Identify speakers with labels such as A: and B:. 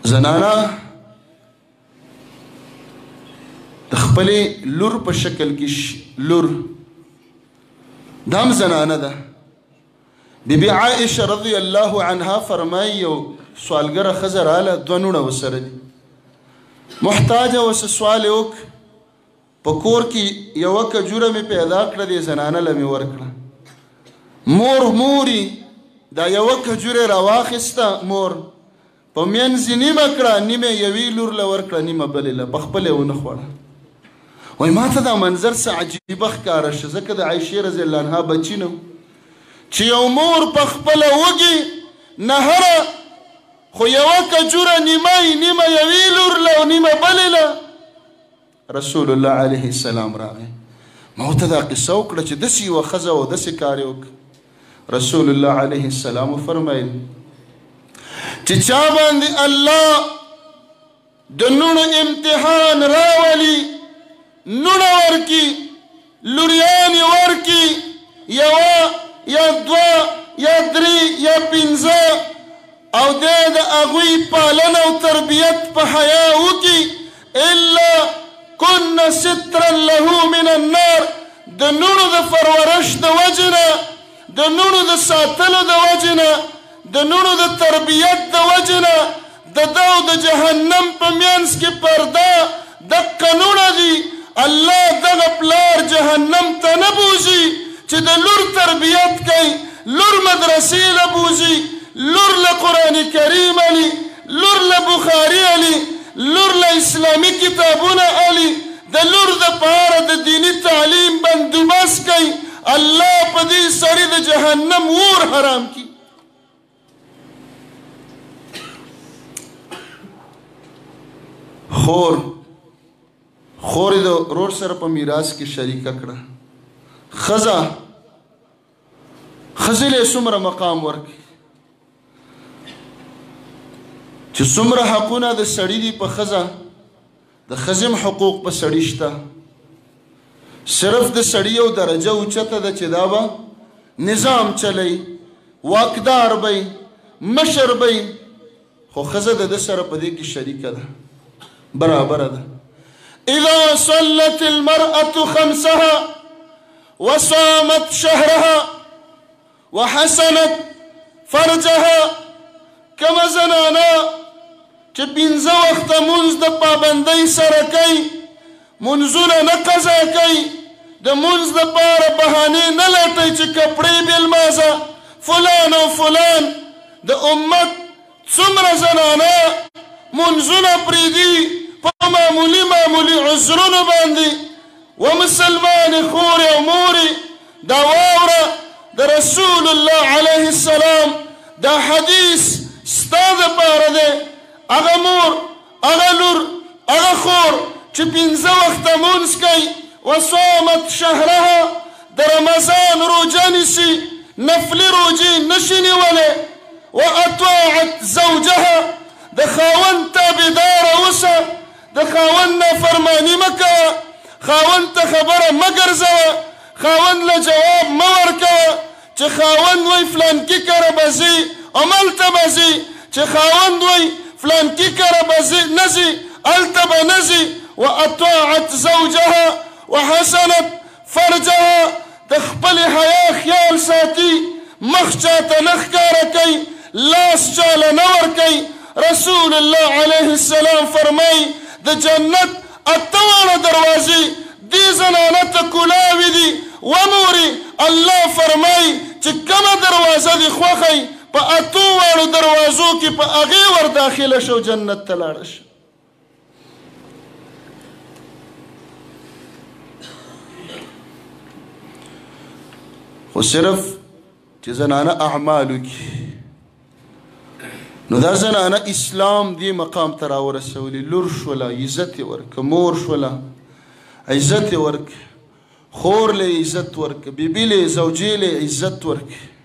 A: زنانا د خپلې لور په شکل کې لور دام زنانه ده. بیبي عائشه رضی الله عنها فرمایي یو سوالګره ښځه راله، دوه نوڼه ورسره دي، محتاجه وس سوال یې وک، په کور کې یوه کجوره مې پیدا کړه، دې زنانه له مې ورکړه. موري دا یوه کجوره راواخیسته، مور په منځ یې نیمه کړه، نیمه یوې لور له ورکړه، نیمه بلې له، په خپله یې ونه خوړه. وایي ما ته دا منظر څه عجیبه ښکاره شه، ځکه د عایشې رضی الله عنها بچي نه چې یو مور په خپله وږي نهره، خو یوه کجوره نیمه نیمه یوې لور له او نیمه بلې له. رسول الله علیه السلام راغی، ما ورته دا قصه وکړه چې داسې یوه ښځه او داسې کار یې وکړه. رسول الله علیه السلام وفرمایل چې چا باندې الله د نوڼو امتحان راولي، نوڼه ورکي، لوریانې ورکي، یوه یا دوه یا درې یا پنځه، او دی د هغوی پالنه او تربیت په حیا وکړي، الا کن سترا له من النار، د نوڼو د پرورش د وجې نه، د نوڼو د ساتلو د وجې نه، د نوڼو د تربیت د وجې نه د ده او د جهنم په منځ کې پرده دقه نوڼه دي. الله دغه پلار جهنم ته نه بوځي چې د لور تربیت کوي، لور مدرسې له بوځي، لور له قرآن کریم علي، لور له بخاري علي، لور له اسلامي کتابونه علي، د لور دپاره د دیني تعلیم بندوبست کوي. الله په دې سړي د جهنم اور حرام کړي. خور د ورور سره په میراث کې شریکه کړه. ښځې له څومره مقام ورکړي چې څومره حقونه د سړي دي په ښځه، د ښځې هم حقوق په سړي شته. صرف د سړي یو درجه اوچته ده چې دا به نظام چلی، واکدار به، مشر به، خو ښځه د ده سره په دې کې شریکه ده، برابره ده. اذا صلت المرأة خمسها وصامت شهرها وحسنت فرجها، کمه زنانه چې پنځه وخته مونځ د پابندۍ سره کوي، مونځونه نه قضا کوي، د مونځ دپاره بهانې نه لټوي چې کپړې بېلمازه فلان او فلان. د امت څومره زنانه مونځونه پرېږدي په معمولي عذرونو باندې. و مسلمانې خورې او مورې، دا واوره د رسول الله علیه السلام دا حدیث ستا دپاره دی. هغه مور، هغه لور، هغه خور چې پنځه وخته مونځ کوي، وصامت شهرها، د رمضان روژه نیسي، نفلي روژې نشي نیولی. واطاعت زوجها، د خاوند تابعداره اوسه، د خاوند نافرماني مه کوه، خاوند ته خبره مه ګرځوه، خاوند له جواب مه ورکوه چې خاوند وایي فلانکي کره به ځي هملته به ځي، چې خاوند وایي فلانکي کره به نه ځي هلته به نه ځي. واطاعت زوجها وحسنت فرجها، د خپلې حیا خیال ساتي، مخ چاته نه ښکاره کوي، لاس چاله نه ورکوي. رسول الله علیه السلام فرمایي د جنت اته واړه دروازې دې زنانه ته کلاوې دي. ومورې الله فرمایي چې کومه دروازه دې خوښئ په اتو واړو دروازو کې په هغې ور داخله شو، جنت ته لاړه شه. خو صرف چې زنانه اعمالو کې، نو دا زنانه اسلام دې مقام ته راورسولي. لور شوله عزت یې ورکړه، مور شوله عزت یې ورکړه، خور له عزت ورکړه، بیبي له زوجې له عزت ورکړه.